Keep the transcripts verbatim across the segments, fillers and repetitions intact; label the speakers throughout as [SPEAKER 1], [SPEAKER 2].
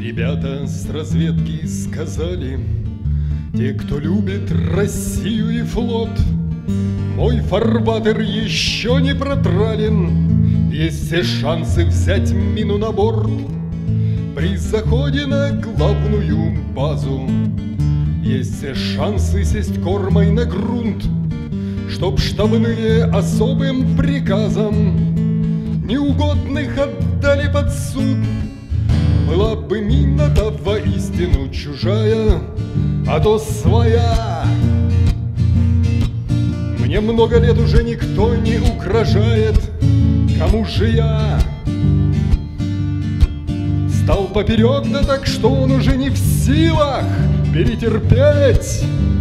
[SPEAKER 1] Ребята с разведки сказали, те, кто любит Россию и флот, мой фарватер еще не протрален, есть все шансы взять мину на борт. При заходе на главную базу есть все шансы сесть кормой на грунт, чтоб штабные особым приказом неугодных отдали под суд. Была бы мина-то воистину чужая, а то своя. Мне много лет уже никто не угрожает, кому же я стал поперек, да так, что он уже не в силах перетерпеть.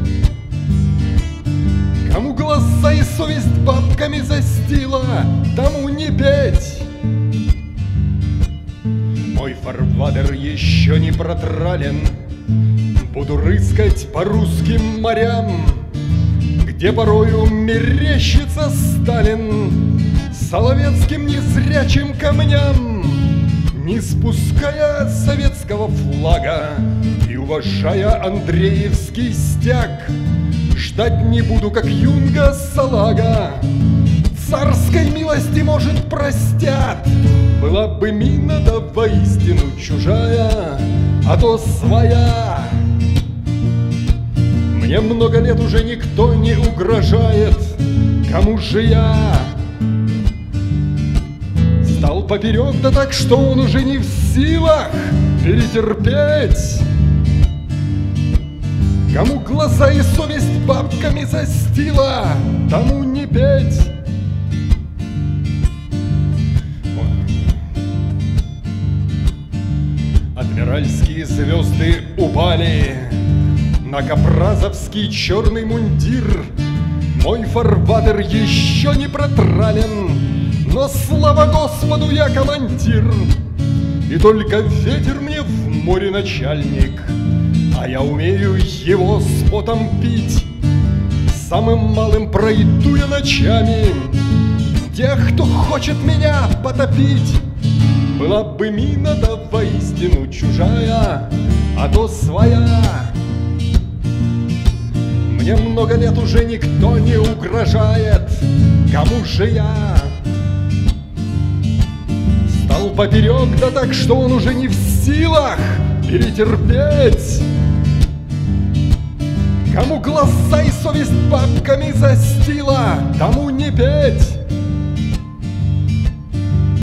[SPEAKER 1] Кому глаза и совесть бабками застила, тому не петь. Мой фарватер еще не протрален, буду рыскать по русским морям, где порою мерещится Сталин соловецким незрячим камням. Не спуская советского флага и уважая Андреевский стяг, ждать не буду, как юнга салага. Царской милости, может, простят. Была бы мина, да воистину чужая, а то своя. Мне много лет уже никто не угрожает, кому же я стал поперек, да так, что он уже не в силах перетерпеть. Кому глаза и совесть бабками застила, тому не петь. Адмиральские звезды упали на капразовский черный мундир. Мой фарватер еще не протрален, но слава Господу, я командир. И только ветер мне в море начальник, а я умею его с потом пить. Самым малым пройду я ночами тех, кто хочет меня потопить. Была бы мина, да воистину чужая, а то своя. Мне много лет уже никто не угрожает, кому же я стал поперек, да так, что он уже не в силах перетерпеть. Кому глаза и совесть бабками застила, тому не петь.